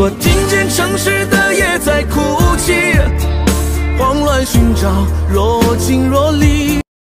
我听见城市的夜在哭泣，慌乱寻找若即若离。